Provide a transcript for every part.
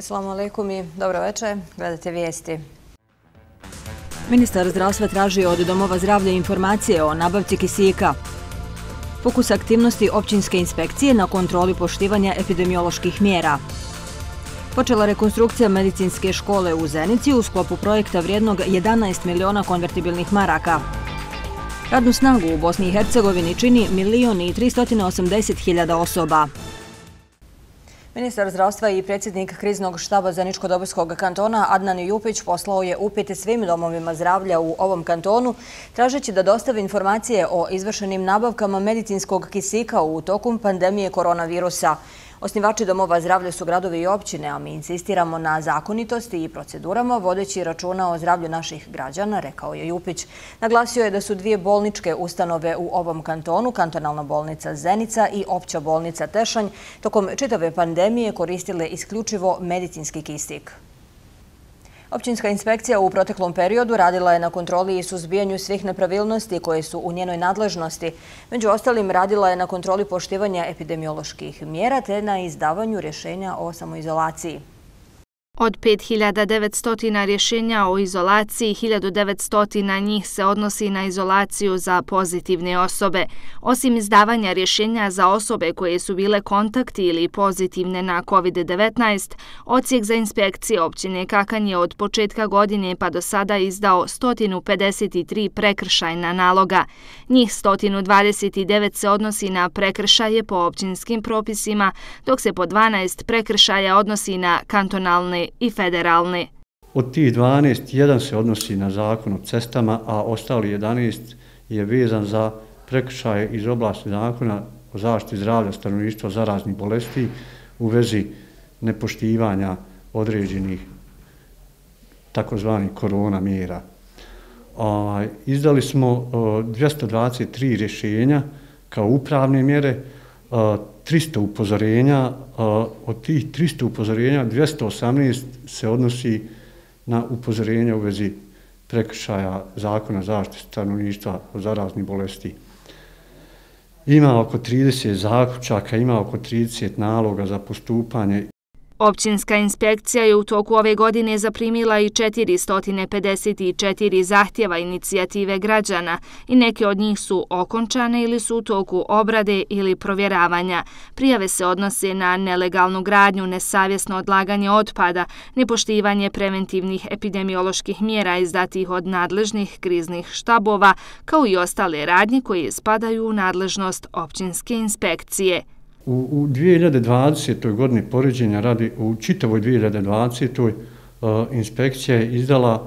Assalamu alaikum i dobro večer. Gledate vijesti. Ministar zdravstva traži od domova zdravlja informacije o nabavci kisika. Fokus aktivnosti općinske inspekcije na kontroli poštivanja epidemioloških mjera. Počela rekonstrukcija medicinske škole u Zenici u sklopu projekta vrijednog 11 miliona konvertibilnih maraka. Radnu snagu u Bosni i Hercegovini čini 1.380.000 osoba. Ministar zdravstva i predsjednik kriznog štaba Zeničko-Dobojskog kantona Adnan Jupić poslao je upite svim domovima zdravlja u ovom kantonu, tražeći da dostave informacije o izvršenim nabavkama medicinskog kisika u toku pandemije koronavirusa. Osnivači domova zdravlja su gradovi i općine, a mi insistiramo na zakonitosti i procedurama vodeći računa o zdravlju naših građana, rekao je Jupić. Naglasio je da su dvije bolničke ustanove u ovom kantonu, kantonalna bolnica Zenica i opća bolnica Tešanj, tokom čitave pandemije koristile isključivo medicinski kisik. Općinska inspekcija u proteklom periodu radila je na kontroli i suzbijanju svih nepravilnosti koje su u njenoj nadležnosti. Među ostalim, radila je na kontroli poštivanja epidemioloških mjera te na izdavanju rješenja o samoizolaciji. Od 5.900 rješenja o izolaciji, 1.900 njih se odnosi na izolaciju za pozitivne osobe. Osim izdavanja rješenja za osobe koje su bile kontakti ili pozitivne na COVID-19, Odsjek za inspekcije općine Kakanj je od početka godine pa do sada izdao 153 prekršajna naloga. Njih 129 se odnosi na prekršaje po općinskim propisima, dok se po 12 prekršaja odnosi na kantonalne i federalne. Od tih 12, jedan se odnosi na zakon o cestama, a ostali 11 je vezan za prekršaje iz oblasti zakona o zaštiti zdravlja stanovništva zaraznih bolesti u vezi nepoštivanja određenih takozvanih korona mjera. Izdali smo 223 rješenja kao upravne mjere, 300 upozorenja, od tih 300 upozorenja 218 se odnosi na upozorenja u vezi prekršaja zakona zaštite stanovništva od zaraznih bolesti. Ima oko 30 zaključaka, ima oko 30 naloga za postupanje. Općinska inspekcija je u toku ove godine zaprimila i 454 zahtjeva inicijative građana i neke od njih su okončane ili su u toku obrade ili provjeravanja. Prijave se odnose na nelegalnu gradnju, nesavjesno odlaganje otpada, nepoštivanje preventivnih epidemioloških mjera izdatih od nadležnih kriznih štabova, kao i ostale radnje koje spadaju u nadležnost općinske inspekcije. U 2020. godini poređenja radi, u čitavoj 2020. inspekcija je izdala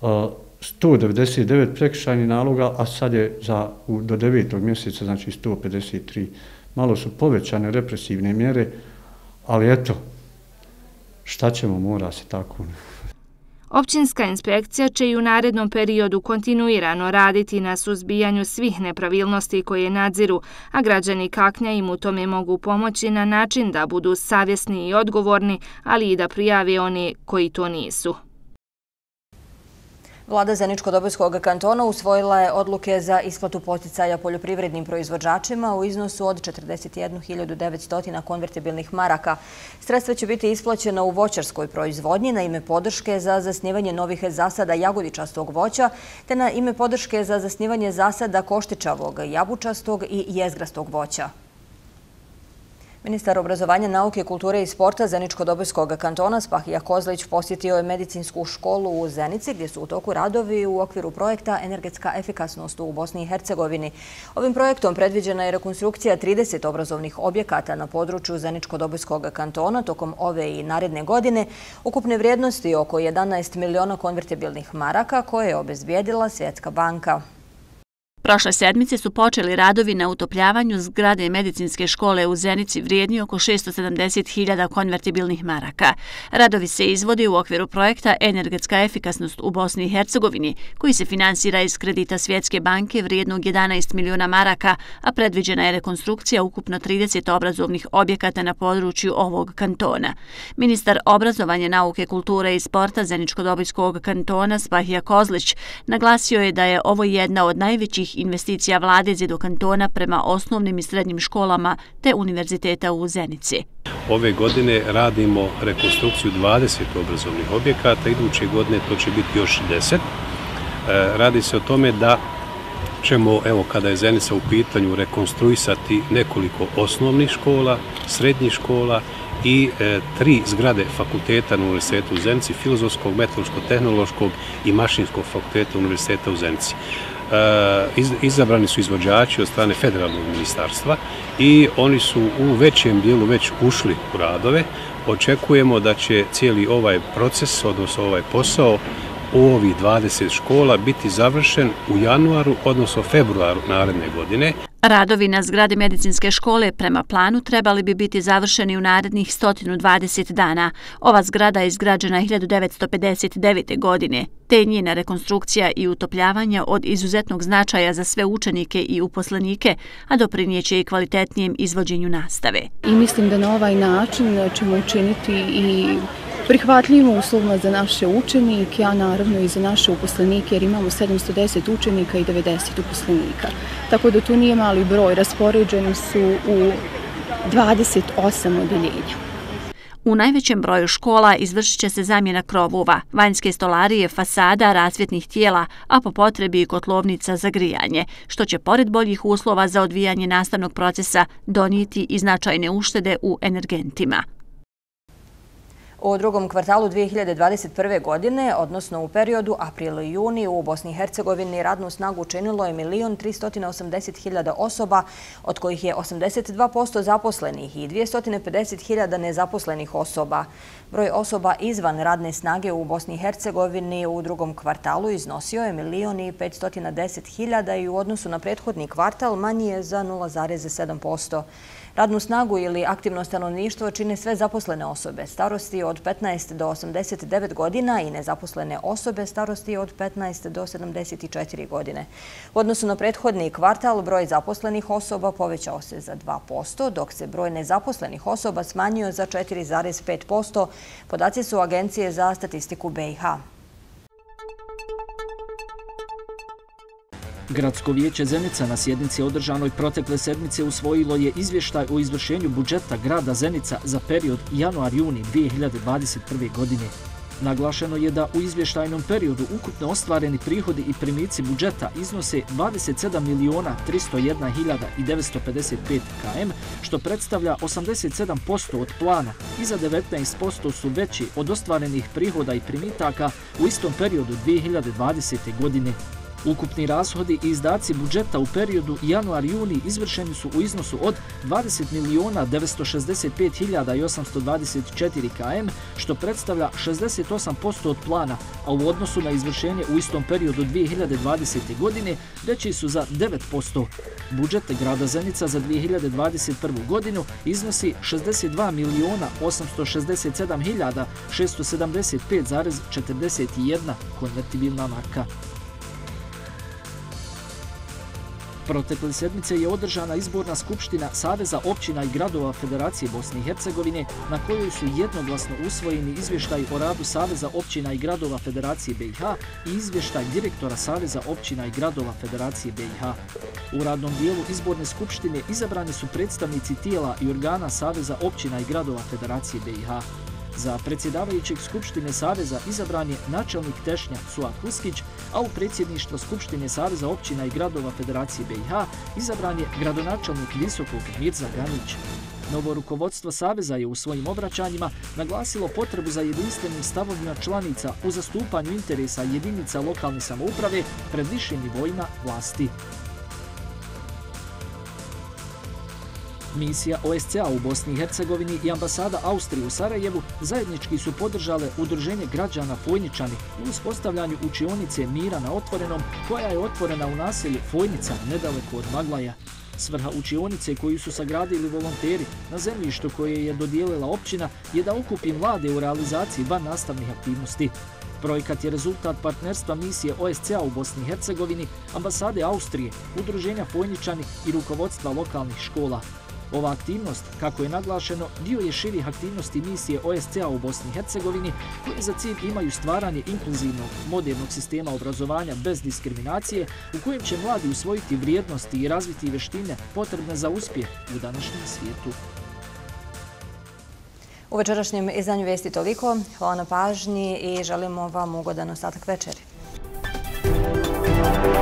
199 prekršajnih naloga, a sad je do 9. mjeseca, znači 153. Malo su povećane represivne mjere, ali eto, šta ćemo, mora se tako. Općinska inspekcija će i u narednom periodu kontinuirano raditi na suzbijanju svih nepravilnosti koje nadziru, a građani Kaknja im u tome mogu pomoći na način da budu savjesni i odgovorni, ali i da prijave one koji to nisu. Vlada Zeničko-Dobojskog kantona usvojila je odluke za isplatu poticaja poljoprivrednim proizvođačima u iznosu od 41.900 konvertibilnih maraka. Sredstva će biti isplaćena u voćarskoj proizvodnji na ime podrške za zasnivanje novih zasada jagodičastog voća te na ime podrške za zasnivanje zasada koštičavog, jabučastog i jezgrastog voća. Ministar obrazovanja, nauke, kulture i sporta Zeničko-Dobojskog kantona Spahija Kozlić posjetio je medicinsku školu u Zenici gdje su u toku radovi u okviru projekta Energetska efikasnost u Bosni i Hercegovini. Ovim projektom predviđena je rekonstrukcija 30 obrazovnih objekata na području Zeničko-Dobojskog kantona tokom ove i naredne godine, ukupne vrijednosti oko 11 miliona konvertibilnih maraka koje je obezbijedila Svjetska banka. Prošle sedmice su počeli radovi na utopljavanju zgrade medicinske škole u Zenici vrijedni oko 670.000 konvertibilnih maraka. Radovi se izvode u okviru projekta Energetska efikasnost u Bosni i Hercegovini, koji se finansira iz kredita Svjetske banke vrijednog 11 miliona maraka, a predviđena je rekonstrukcija ukupno 30 obrazovnih objekata na području ovog kantona. Ministar obrazovanja, nauke, kulture i sporta Zeničko-Dobojskog kantona Spahija Kozlić naglasio je da je ovo jedna od najvećih novih investicija vlade do kantona prema osnovnim i srednjim školama te univerziteta u Zenici. Ove godine radimo rekonstrukciju 20 obrazovnih objekata, iduće godine to će biti još 10. Radi se o tome da ćemo, evo kada je Zenica u pitanju, rekonstruisati nekoliko osnovnih škola, srednjih škola i 3 zgrade fakulteta na Univerzitetu u Zenici, Filozofskog, Meteorološko-tehnološkog i Mašinskog fakulteta Univerziteta u Zenici. Izabrani su izvođači od strane federalnog ministarstva i oni su u većem dijelu već ušli u radove. Očekujemo da će cijeli ovaj proces, odnosno ovaj posao u ovih 20 škola biti završen u januaru, odnosno februaru naredne godine. Radovi na zgradi medicinske škole prema planu trebali bi biti završeni u narednih 120 dana. Ova zgrada je izgrađena 1959. godine, te njena rekonstrukcija i utopljavanje od izuzetnog značaja za sve učenike i uposlenike, a doprinijeće i kvalitetnijem izvođenju nastave. I mislim da na ovaj način ćemo učiniti i prihvatljivim uslovima za naše učenike, a naravno i za naše uposlenike, jer imamo 710 učenika i 90 uposlenika. Tako da tu nije mali broj, raspoređeni su u 28 odeljenja. U najvećem broju škola izvršit će se zamjena krovova, vanjske stolarije, fasada, rasvjetnih tijela, a po potrebi i kotlovnica za grijanje, što će pored boljih uslova za odvijanje nastavnog procesa donijeti i značajne uštede u energentima. U drugom kvartalu 2021. godine, odnosno u periodu april i juni, u Bosni i Hercegovini radnu snagu činilo je 1.380.000 osoba, od kojih je 82% zaposlenih i 250.000 nezaposlenih osoba. Broj osoba izvan radne snage u Bosni i Hercegovini u drugom kvartalu iznosio je 1.510.000 i u odnosu na prethodni kvartal manji je za 0,7%. Radnu snagu ili aktivno stanovništvo čine sve zaposlene osobe starosti od 15 do 89 godina i nezaposlene osobe starosti od 15 do 74 godine. U odnosu na prethodni kvartal broj zaposlenih osoba povećao se za 2%, dok se broj nezaposlenih osoba smanjio za 4,5%. Podaci su Agencije za statistiku BiH. Gradsko vijeće Zenica na sjednici održanoj protekle sedmice usvojilo je izvještaj o izvršenju budžeta grada Zenica za period januar-juni 2021. godine. Naglašeno je da u izvještajnom periodu ukupno ostvareni prihodi i primici budžeta iznose 27.301.955 km, što predstavlja 87% od plana i za 19% su veći od ostvarenih prihoda i primitaka u istom periodu 2020. godine. Ukupni rashodi i izdaci budžeta u periodu januar-juni izvršeni su u iznosu od 20.965.824 km, što predstavlja 68% od plana, a u odnosu na izvršenje u istom periodu 2020. godine veći su za 9%. Budžet grada Zenica za 2021. godinu iznosi 62.867.675,41 konvertibilna marka. Protekle sedmice je održana izborna skupština Saveza općina i gradova Federacije Bosne i Hercegovine, na kojoj su jednoglasno usvojeni izvještaj o radu Saveza općina i gradova Federacije BiH i izvještaj direktora Saveza općina i gradova Federacije BiH. U radnom dijelu izborne skupštine izabrani su predstavnici tijela i organa Saveza općina i gradova Federacije BiH. Za predsjedavajućeg Skupštine Saveza izabran je načelnik Tešnja Suad Huskić, a u predsjedništvo Skupštine Saveza općina i gradova Federacije BiH izabran je gradonačelnik Visokog Mirza Ganić. Novo rukovodstvo Saveza je u svojim obraćanjima naglasilo potrebu za jedinstvenim stavovima članica u zastupanju interesa jedinica lokalne samouprave pred višim nivoima vlasti. Misija OSCE u Bosni i Hercegovini i ambasada Austrije u Sarajevu zajednički su podržale Udruženje građana Fojničani u uspostavljanju učionice Mira na otvorenom, koja je otvorena u naselju Fojnica nedaleko od Maglaja. Svrha učionice koju su sagradili volonteri na zemljištu koje je dodijelila općina je da okupi mlade u realizaciji van nastavnih aktivnosti. Projekat je rezultat partnerstva misije OSCE u Bosni i Hercegovini, ambasade Austrije, Udruženja Fojničani i rukovodstva lokalnih škola. Ova aktivnost, kako je naglašeno, dio je širih aktivnosti misije OSCE-a u Bosni i Hercegovini, koje za cilj imaju stvaranje inkluzivnog, modernog sistema obrazovanja bez diskriminacije, u kojem će mladi usvojiti vrijednosti i razviti veštine potrebne za uspjeh u današnjem svijetu. U večerašnjem izdanju vijesti toliko. Hvala na pažnji i želimo vam ugodan ostatak večeri.